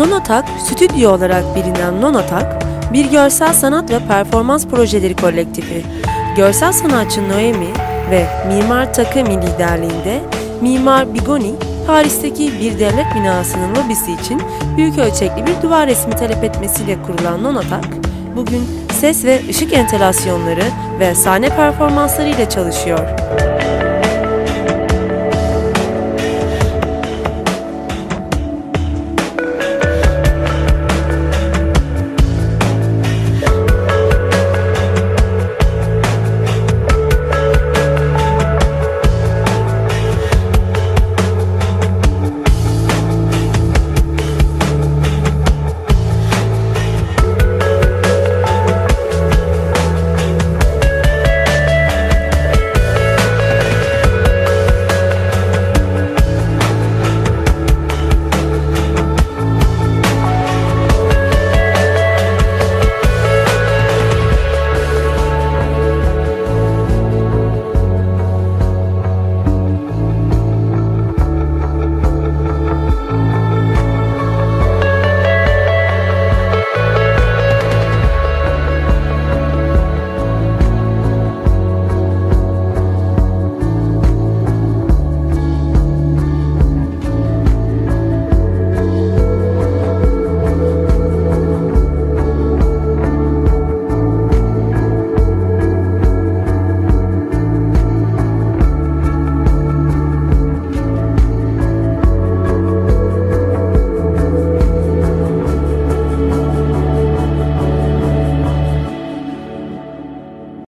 Nonotak, stüdyo olarak bilinen Nonotak, bir görsel sanat ve performans projeleri kolektifi. Görsel sanatçı Noemi ve mimar Takemi liderliğinde mimar Bigoni, Paris'teki bir devlet binasının lobisi için büyük ölçekli bir duvar resmi talep etmesiyle kurulan Nonotak, bugün ses ve ışık entelasyonları ve sahne performansları ile çalışıyor.